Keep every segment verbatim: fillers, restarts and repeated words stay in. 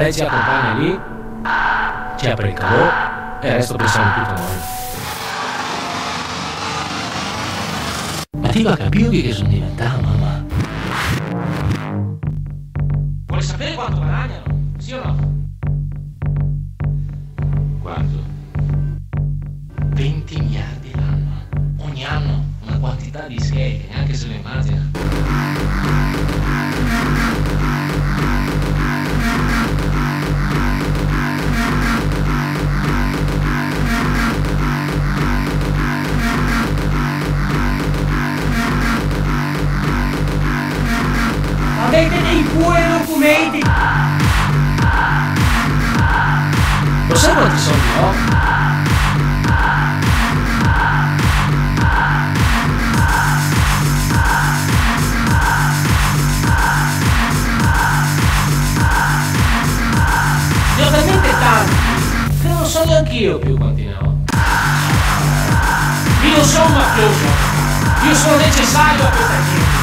lei ci accompagna lì, ci apre il caveau e il resto pensiamo tutto noi. Ma ti va a capire che sono diventato, mamma? Vuoi sapere quanto guadagnano? Sì o no? Quanto? venti miliardi l'anno. Ogni anno una quantità di scheghe, neanche se le immagina. Avete dei pure documenti? Lo sai quanti soldi ho? Ne ho talmente tanti Che non so neanche io più quanti ne ho. io non sono un mafioso, io sono necessario a questa gente.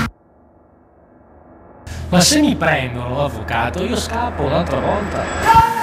Ma se mi prendono, avvocato, io scappo un'altra volta.